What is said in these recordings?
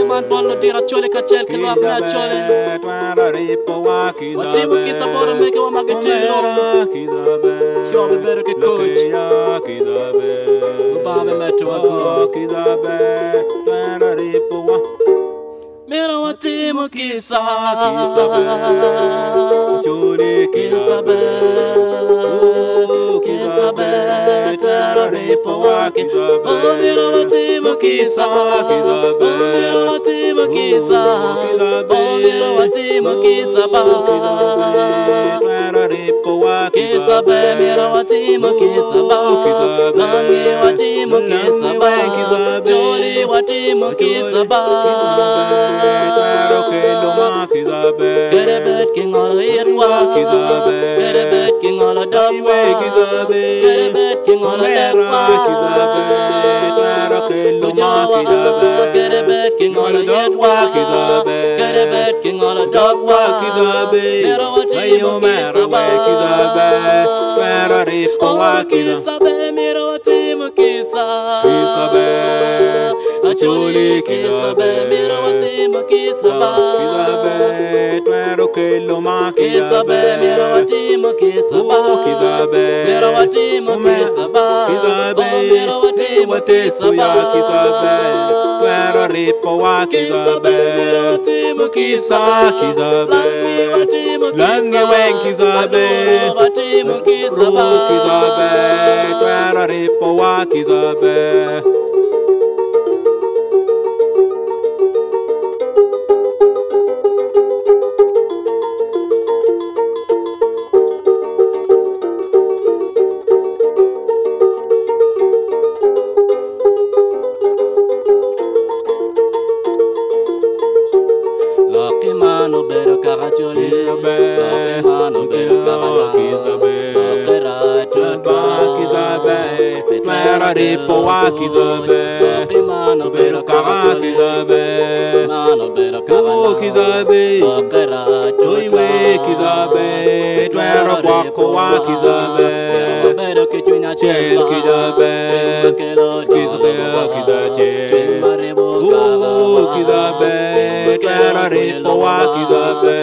man bollo dira chole kachel ke lwa na chole watimu kisa bora meke wa magetino shobe bero ke coach ubabe metu wako mera watimu kisa chole kisa be tera ripo wake oh mera watimu kisa mera watimu kisa oh mera watimu kisa ba kisa be mera watimu kisa ba langi watimu kisa ba joli watimu kisa ba get a bed king on a hitwa get a bed king on a dog get a bed king on a hitwa get a bed king on a hitwa get a bed king on a dog mera watimu kisa ba oh kisa be mera watimu kisa acholi kisa be mera watimu kisa ba kisa be mera watimu kisa ba mera watimu kisa ba oh mera watimu kisa ba kisa be mera watimu kisa langi watimu kisa watimu kisa ba mano bero caracholi Loke mano bero caracholi Loke rato kizabe Petmera ripo wa kizabe Loke mano bero caracholi Mano bero caracholi Loke rato iwe kizabe Petmera wako wa kizabe Bero kichunya chel kizabe Kizabe kizabe kizabe Kera ripo wa kizabe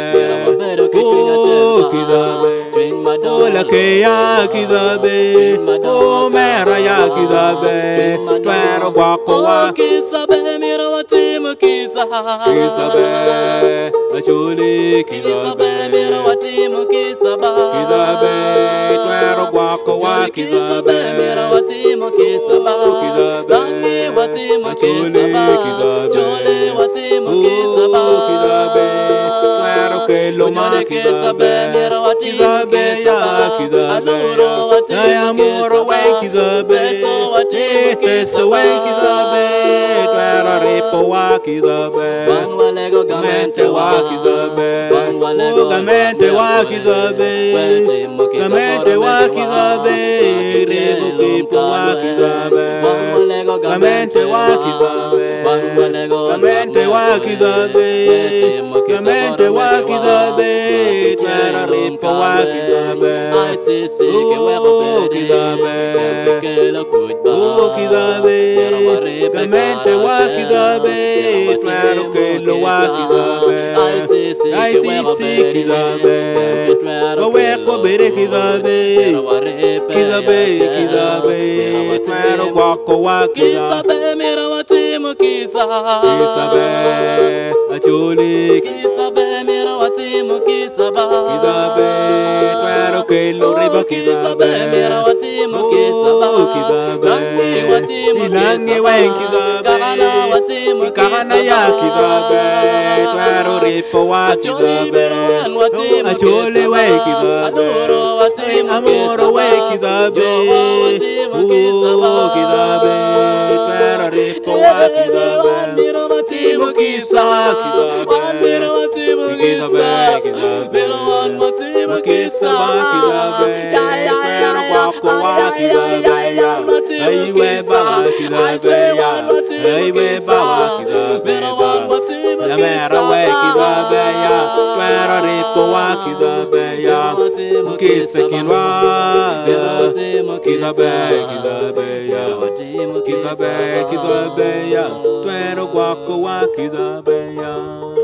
Ola ke ya kizabe O mera ya kizabe Twero gwako wa kizabe mera watimu kisa Kizabe achuli kizabe mera watimu kisa ba Kizabe twero gwako wa kizabe mera watimu kisa ba Langi watimu kisa ba Chole watimu kisa ba Kizabe twero kelo ma kizabe mera watimu kisa ba Aluro watimu kisa ba Peso watimu kisa ba Twero ripo wa kizabe Banwalego gamente wa kizabe Gamente wa kizabe Gamente wa kizabe Ribo kipo wa kizabe Gamente wa kizabe Gamente wa kizabe Gamente wa kizabe Twero ripo wa kizabe Aisisi ke weko kizabe kizabe Gamente wa kizabe Twero kelo wa kizabe Aisisi kizabe Weko bere kizabe Kizabe Twero gwako wa kizabe mera watimu kisa Kizabe achuli Kizabe mera watimu kisa ba Kizabe Twero kelo riba kizabe mera watimu kisa ba Langi watimu kisa ba Kahana watimu kisa ya kizabe Twero ripo wa kizabe Achole we kizabe Adoro watimu kisa kizabe Twero ripo wa kizabe Wandiro watimu kisa Wandiro watimu kisa Bero wan watimu kisa Twero gwako wa kizabe Aiwe bawa kizabe Aiwe bawa kizabe La mera we kizabe Twero ripo wa kizabe Kisa kinwa Kizabe Kizabe Twero quero guaco, guaquizabeia.